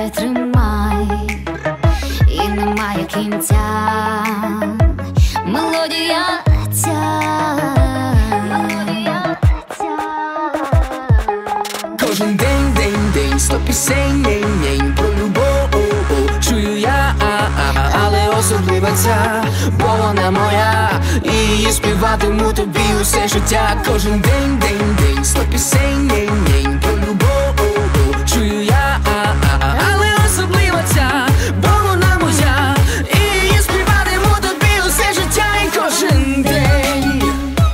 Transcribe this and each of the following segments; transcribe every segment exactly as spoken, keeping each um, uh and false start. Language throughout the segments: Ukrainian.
Тримай, тримай, і немає кінця. Мелодія ця, мелодія ця. Кожен день, день, день, сто пісень, нень, нень, про любов, чую я, але особлива ця, бо вона моя, і її співатиму тобі усе життя. Кожен день, день, день, сто пісень, нень, нень, про любов, чую я, але особлива ця, бо вона моя, і її співатиму тобі усе життя. І кожен день.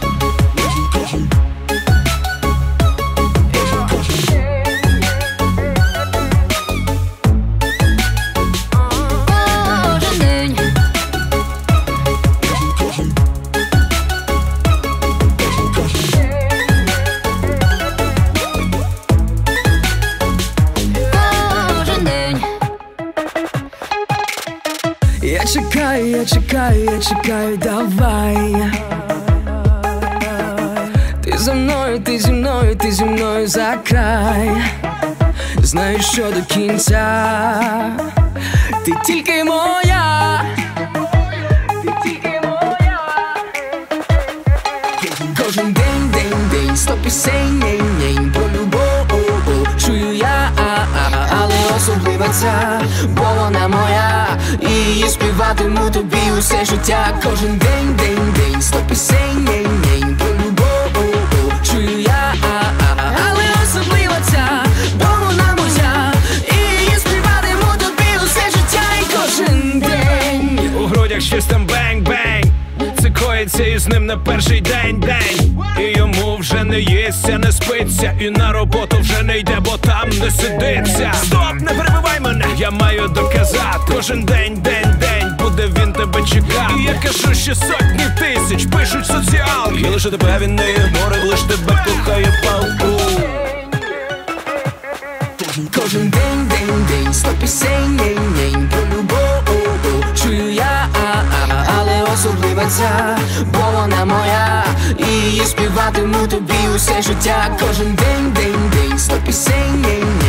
Я чекаю, я чекаю, я чекаю, давай. Ти за мною, ти зі мною, ти зі мною за край. Знаю, що до кінця ти тільки моя, ти тільки моя. Кожен день, день, день, сто пісень, нень, нень, про любов, чую я, але особлива ця, бо вона моя, і її співатиму тобі усе життя. Кожен день, день, день, сто пісень, нень, нень, про любов, чую я, але особлива ця, бо вона моя, і її співатиму тобі усе життя. І кожен день. У грудях щось там бенг-бенг, це коїться із ним на перший день-день. І йому вже не їсться, не спиться, і на роботу вже не йде, бо там не сидиться. Стоп, не перебивай мене, я маю доказати. Кожен день, день, день, буде він тебе чекати. І я кажу, що сотні тисяч пишуть соціалки, і лише тебе він не ігнорить, лиш тебе кохає палку. Кожен день, день, день, сто пісень, нень, нень, про любов, чую я, але особлива ця, бо вона моя, і її співатиму тобі усе життя. Кожен день, день, день, сто пісень, нень, нень.